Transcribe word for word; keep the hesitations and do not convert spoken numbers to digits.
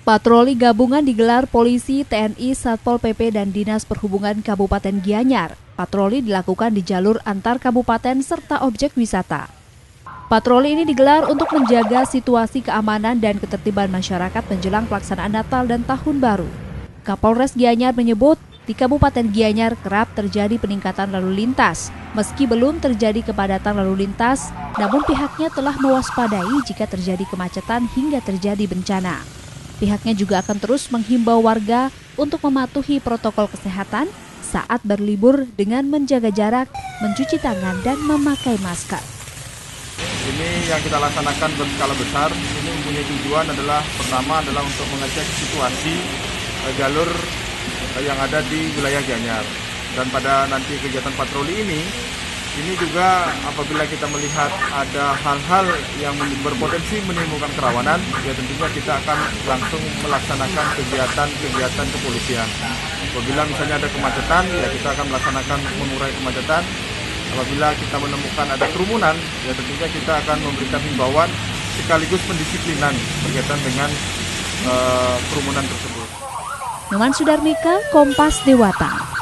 Patroli gabungan digelar polisi, T N I, Satpol P P, dan Dinas Perhubungan Kabupaten Gianyar. Patroli dilakukan di jalur antar kabupaten serta objek wisata. Patroli ini digelar untuk menjaga situasi keamanan dan ketertiban masyarakat menjelang pelaksanaan Natal dan Tahun Baru. Kapolres Gianyar menyebut, di Kabupaten Gianyar kerap terjadi peningkatan lalu lintas. Meski belum terjadi kepadatan lalu lintas, namun pihaknya telah mewaspadai jika terjadi kemacetan hingga terjadi bencana. Pihaknya juga akan terus menghimbau warga untuk mematuhi protokol kesehatan saat berlibur dengan menjaga jarak, mencuci tangan, dan memakai masker. Ini yang kita laksanakan berskala besar, ini mempunyai tujuan adalah pertama adalah untuk mengecek situasi eh, jalur eh, yang ada di wilayah Gianyar. Dan pada nanti kegiatan patroli ini, ini juga apabila kita melihat ada hal-hal yang berpotensi menimbulkan kerawanan, ya tentunya kita akan langsung melaksanakan kegiatan-kegiatan kepolisian. Apabila misalnya ada kemacetan, ya kita akan melaksanakan mengurai kemacetan. Apabila kita menemukan ada kerumunan, ya tentunya kita akan memberikan himbauan sekaligus pendisiplinan berkaitan dengan uh, kerumunan tersebut. Numan Sudarmika, Kompas Dewata.